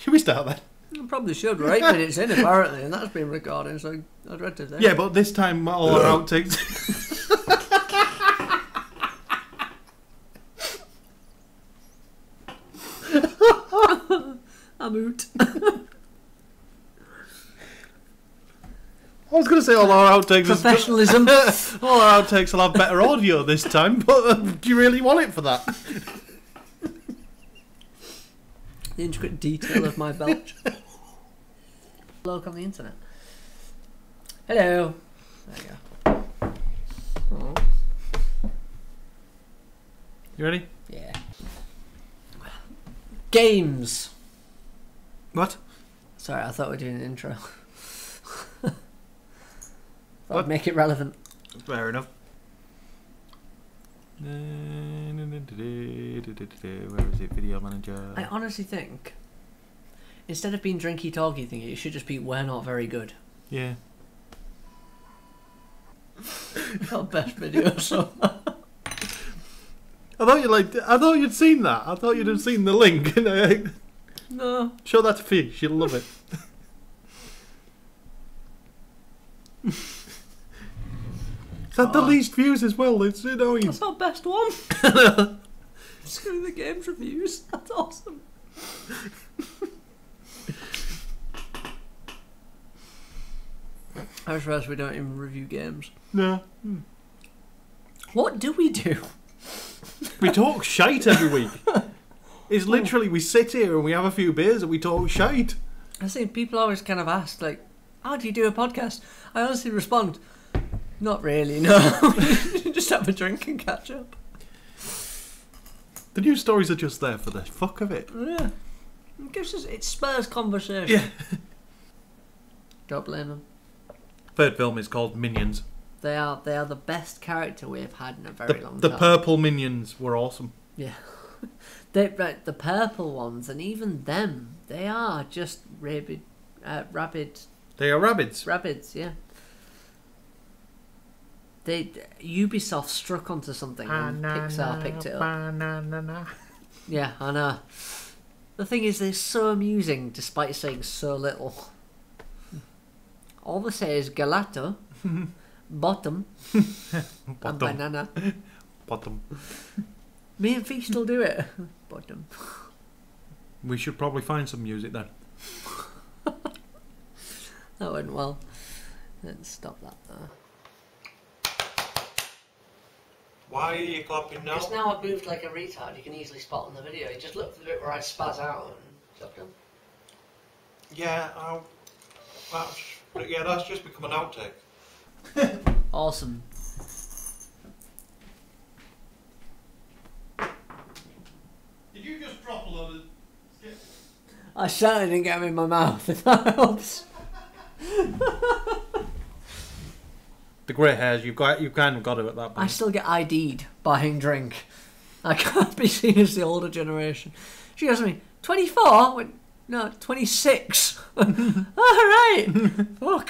Should we start then? I probably should. We're 8 minutes in apparently, and that's been recording, so I'd read to say. Yeah, but this time all our outtakes. I'm out. I was going to say all our outtakes. Professionalism. All our outtakes will have better audio this time, but do you really want it for that? The intricate detail of my belch. Look on the internet. Hello. There you go. Oh. You ready? Yeah. Games. What? Sorry, I thought we were doing an intro. What? I'd make it relevant. Fair enough. Where is it? Video manager. I honestly think instead of being Drinky Talky thingy, it should just be we're not very good. Yeah. Our best video so far. I thought you'd seen that. I thought you'd have seen the link. No. Show that to Fee. She'll love it. It's had the least views as well. It's annoying. That's our best one. Screw the games reviews. That's awesome. I suppose we don't even review games. No. What do we do? We talk shite every week. It's literally, we sit here and we have a few beers and we talk shite. I see people always kind of ask, like, how do you do a podcast? I honestly respond, not really, no. Just have a drink and catch up. The news stories are just there for the fuck of it. Yeah. It spurs conversation. Yeah. Don't blame them. Third film is called Minions. They are the best character we have had in a very long time. The purple Minions were awesome. Yeah. The purple ones, and even them, they are just rabid. They are rabbits. Rabbids, yeah. Ubisoft struck onto something and Pixar picked it up. Yeah, I know. The thing is, they're so amusing despite saying so little. All they say is gelato, bottom, and banana. Bottom. Me and Fee still do it. Bottom. We should probably find some music then. That went well. Let's stop that there. Why are you clapping now? Because now I've moved like a retard, you can easily spot on the video. You just look for the bit where I spaz out and stop them. Yeah, that's just become an outtake. Awesome. Did you just drop a load of skips? I certainly didn't get them in my mouth, if that helps. The grey hairs, you've kind of got it at that point. I still get ID'd buying drink. I can't be seen as the older generation. She goes to me, 24? I went, no, 26. Alright. Fuck.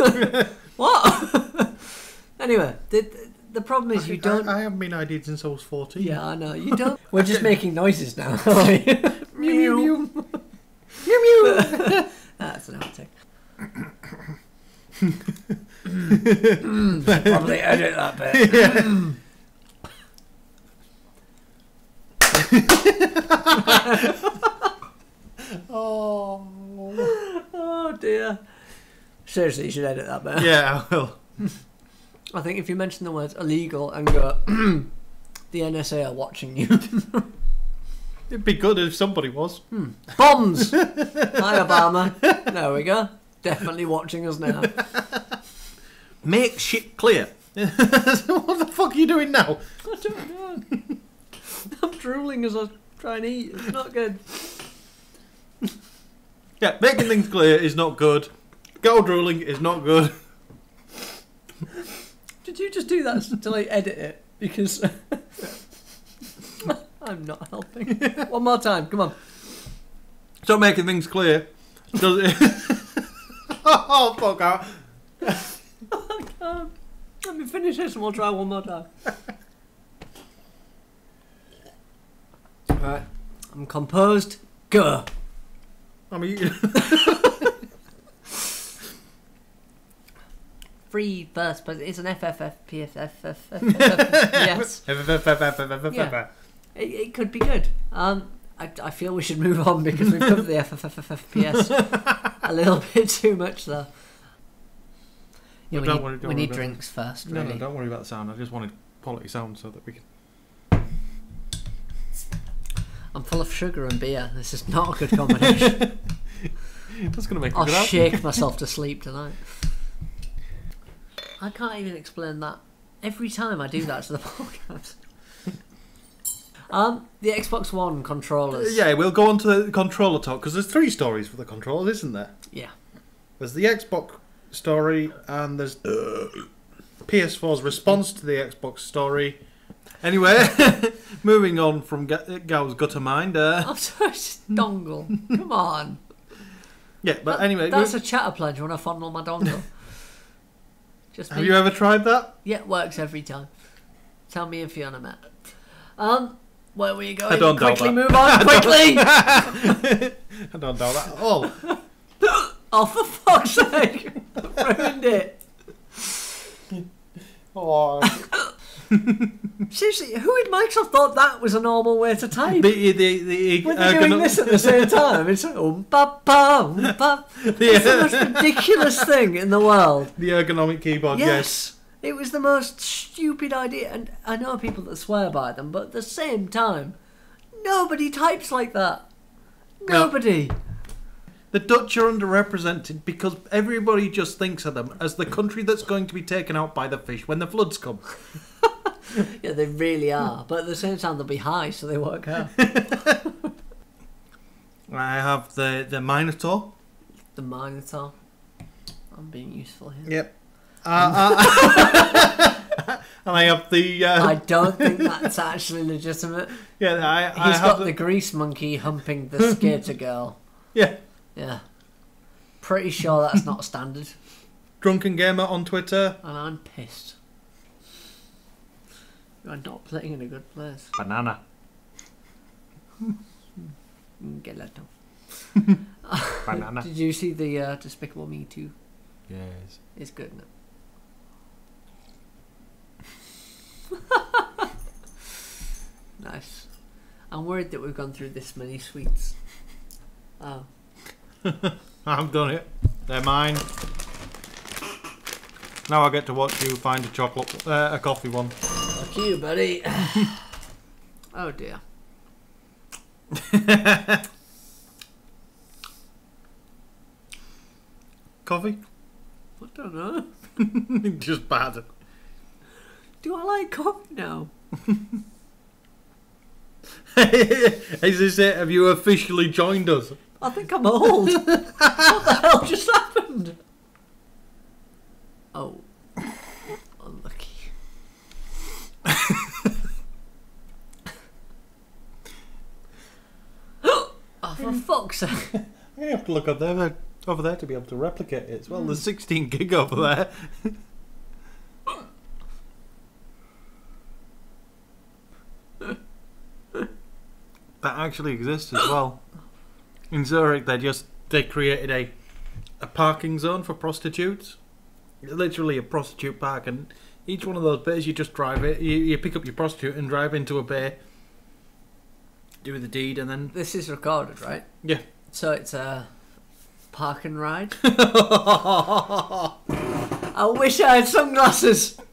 What? Anyway, the problem is you don't... I haven't been ID'd since I was 14. Yeah, I know. You don't... We're just making noises now. Mew, mew. Mew, mew. That's an outtake. Probably edit that bit. Yeah. Oh dear. Seriously, you should edit that bit. Yeah, I will. I think if you mention the words illegal and go, the NSA are watching you. It'd be good if somebody was. Bombs! Hi, Obama. There we go. Definitely watching us now. Make shit clear. What the fuck are you doing now? I don't know. I'm drooling as I try and eat. It's not good. Yeah, making things clear is not good. Go drooling is not good. Did you just do that to like edit it? Because I'm not helping. One more time, come on. So making things clear does it? Oh fuck out. I can't. Let me finish this and we'll try one more time. Alright. I'm composed. Go. I mean, free first person. It's an FFFPFFFF. Yes. Yeah. It could be good. I feel we should move on because we've covered the FFFFPS a little bit too much though. Yeah, we need drinks first. Really. No, don't worry about the sound. I just wanted quality sound so that we can. I'm full of sugar and beer. This is not a good combination. That's going to make. I'll shake myself to sleep tonight. I can't even explain that. Every time I do that to the podcast. The Xbox One controllers. Yeah, we'll go on to the controller talk because there's 3 stories for the controllers, isn't there? Yeah. There's the Xbox story and there's PS4's response to the Xbox story. Anyway, moving on from Gal's gutter mind. I'm sorry, it's dongle. Come on. Yeah, but anyway. That's a chatter pledge when I fondle my dongle. Have you ever tried that? Yeah, it works every time. Tell me if Fiona met. Where were you going? I don't Quickly doubt that. move on, quickly! I don't doubt that at all. Oh, for fuck's sake! I've ruined it. Oh. Seriously, who in Microsoft thought that was a normal way to type? When they're doing this at the same time, it's like, it's the most ridiculous thing in the world. The ergonomic keyboard, yes. It was the most stupid idea, and I know people that swear by them, but at the same time, nobody types like that. Nobody. No. The Dutch are underrepresented because everybody just thinks of them as the country that's going to be taken out by the fish when the floods come. Yeah, they really are. But at the same time, they'll be high, so they work out. I have the Minotaur. The Minotaur. I'm being useful here. Yep. And I have the... I don't think that's actually legitimate. Yeah, He's got the grease monkey humping the skater girl. Yeah. Yeah. Pretty sure that's not standard. DrunkenGamer on Twitter. And I'm pissed. You're not playing in a good place. Banana. Gelato. Banana. Did you see the Despicable Me 2? Yes. It's good, isn't it? Nice. I'm worried that we've gone through this many sweets. Oh. I've done it. They're mine. Now I get to watch you find a coffee one. Fuck you, buddy. Oh dear. Coffee? I don't know. Just bad. Do I like coffee now? Is this it? Have you officially joined us? I think I'm old. What the hell just happened? Oh. Unlucky. Oh, for fuck's sake. You have to look up there, over there to be able to replicate it as well. There's 16 gig over there. That actually exists as well. In Zurich, they created a parking zone for prostitutes. Literally a prostitute park, and each one of those bays you just drive it. You pick up your prostitute and drive into a bay, do the deed, and then This is recorded, right? yeah. So it's a park and ride. I wish I had sunglasses.